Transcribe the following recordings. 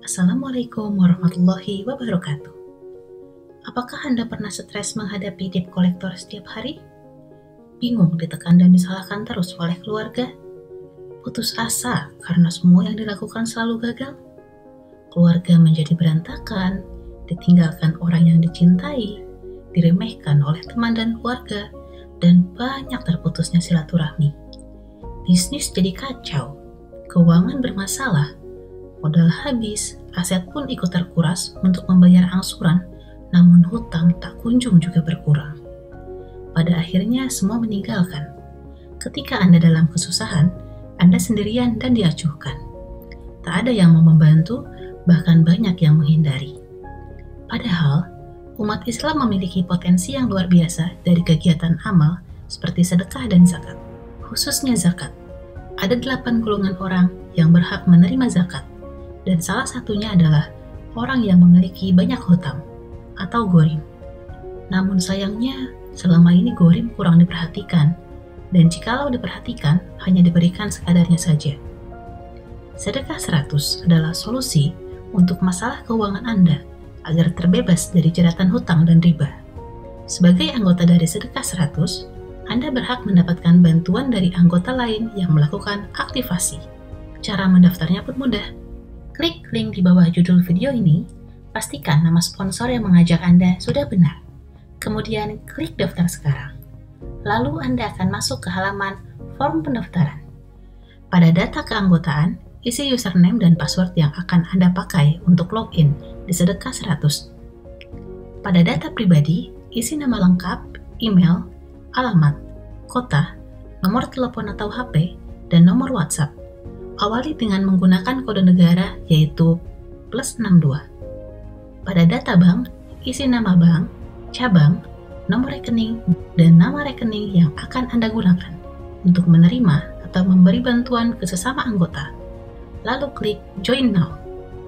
Assalamualaikum warahmatullahi wabarakatuh. Apakah Anda pernah stres menghadapi debt collector setiap hari? Bingung, ditekan dan disalahkan terus oleh keluarga? Putus asa karena semua yang dilakukan selalu gagal? Keluarga menjadi berantakan, ditinggalkan orang yang dicintai, diremehkan oleh teman dan keluarga, dan banyak terputusnya silaturahmi. Bisnis jadi kacau, keuangan bermasalah, modal habis, aset pun ikut terkuras untuk membayar angsuran, namun hutang tak kunjung juga berkurang. Pada akhirnya semua meninggalkan. Ketika Anda dalam kesusahan, Anda sendirian dan diacuhkan. Tak ada yang mau membantu, bahkan banyak yang menghindari. Padahal, umat Islam memiliki potensi yang luar biasa dari kegiatan amal seperti sedekah dan zakat. Khususnya zakat, ada 8 golongan orang yang berhak menerima zakat, dan salah satunya adalah orang yang memiliki banyak hutang atau ghorim. Namun sayangnya, selama ini ghorim kurang diperhatikan, dan jikalau diperhatikan, hanya diberikan sekadarnya saja. Sedekah 100 adalah solusi untuk masalah keuangan Anda agar terbebas dari jeratan hutang dan riba. Sebagai anggota dari sedekah 100, Anda berhak mendapatkan bantuan dari anggota lain yang melakukan aktivasi. Cara mendaftarnya pun mudah. Klik link di bawah judul video ini, pastikan nama sponsor yang mengajak Anda sudah benar. Kemudian klik daftar sekarang. Lalu Anda akan masuk ke halaman form pendaftaran. Pada data keanggotaan, isi username dan password yang akan Anda pakai untuk login di sedekah 100. Pada data pribadi, isi nama lengkap, email, alamat, kota, nomor telepon atau HP, dan nomor WhatsApp. Awali dengan menggunakan kode negara yaitu +62. Pada data bank, isi nama bank, cabang, nomor rekening, dan nama rekening yang akan Anda gunakan untuk menerima atau memberi bantuan ke sesama anggota. Lalu klik Join Now.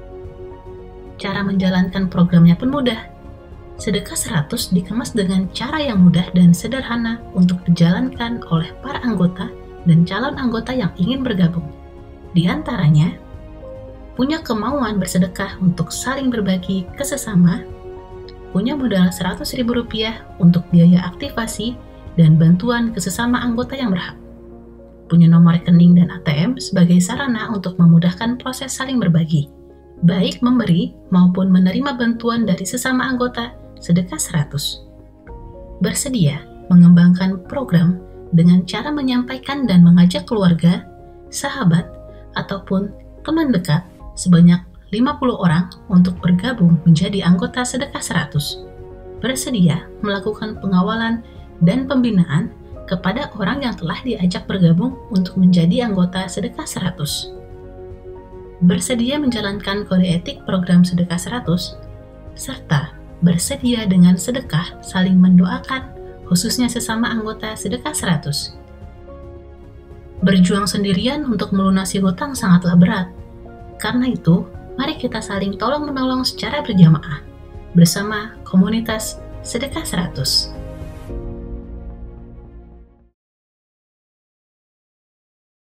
Cara menjalankan programnya pun mudah. Sedekah 100 dikemas dengan cara yang mudah dan sederhana untuk dijalankan oleh para anggota dan calon anggota yang ingin bergabung. Di antaranya, punya kemauan bersedekah untuk saling berbagi ke sesama, punya modal Rp100.000 untuk biaya aktivasi dan bantuan ke sesama anggota yang berhak, punya nomor rekening dan ATM sebagai sarana untuk memudahkan proses saling berbagi, baik memberi maupun menerima bantuan dari sesama anggota sedekah 100. Bersedia mengembangkan program dengan cara menyampaikan dan mengajak keluarga, sahabat, ataupun teman dekat sebanyak 50 orang untuk bergabung menjadi anggota sedekah 100. Bersedia melakukan pengawalan dan pembinaan kepada orang yang telah diajak bergabung untuk menjadi anggota sedekah 100. Bersedia menjalankan kode etik program sedekah 100, serta bersedia dengan sedekah saling mendoakan khususnya sesama anggota sedekah 100. Berjuang sendirian untuk melunasi hutang sangatlah berat. Karena itu, mari kita saling tolong-menolong secara berjamaah bersama komunitas sedekah 100.